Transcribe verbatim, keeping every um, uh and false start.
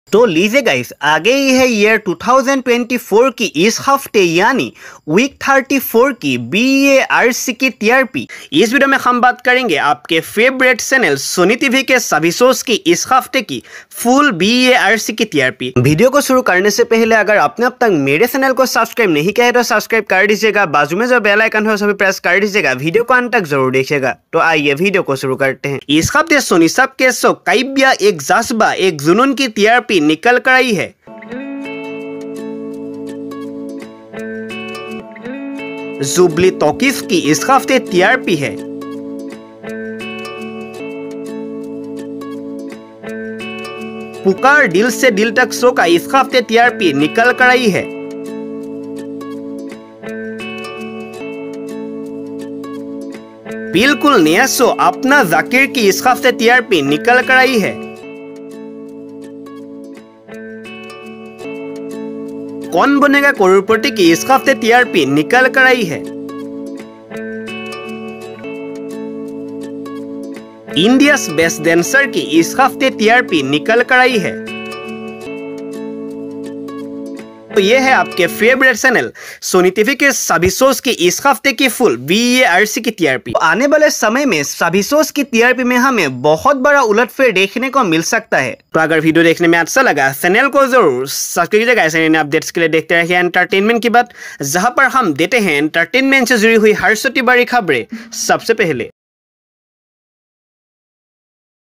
तो लीजिए गाइस, आगे ही है year two thousand twenty four की इस हफ्ते यानी वीक थर्टी फोर की बी ए आर सी की टी आर पी। इस वीडियो में हम बात करेंगे आपके फेवरेट चैनल सोनी टीवी के सभी शोज की इस हफ्ते की full B A R C की टी आर पी। वीडियो को शुरू करने से पहले अगर आपने अब तक मेरे चैनल को सब्सक्राइब नहीं किया है तो सब्सक्राइब कर दीजिएगा, बाजू में जो बेल आइकन है उसे भी प्रेस कर दीजिएगा, वीडियो को अंत तक जरूर देखिएगा। तो आइए वीडियो को शुरू करते हैं। इस हफ्ते सोनी सब के शो काइबिया एक जज्बा एक जुनून की टी आर पी निकल कर आई है। जुबली टॉकीज की इस हफ्ते टी आर पी है पुकार दिल से दिल तक शो का इस हफ्ते टी आर पी निकल कर आई है। बिल्कुल नया शो अपना जाकिर की इस हफ्ते टी आर पी निकल कर आई है। कौन बनेगा करोड़पति की इस हफ्ते टी आर पी निकल कर आई है। इंडिया's बेस्ट डांसर की इस हफ्ते टी आर पी निकल कर आई है। तो ये है आपके फेवरेट चैनल सोनी टीवी के सभी शोज की इस हफ्ते की full B A R C की टी आर पी। आने वाले समय में सभी शोज की टी आर पी में हमें बहुत बड़ा उलटफेर देखने को मिल सकता है। तो अगर वीडियो देखने में अच्छा लगा चैनल को जरूर सब्सक्राइब कीजिएगा। ऐसे नए अपडेट्स के लिए देखते रहिए एंटरटेनमेंट की बात, जहां पर हम देते हैं एंटरटेनमेंट से जुड़ी हुई हर छोटी बड़ी खबरें सबसे पहले।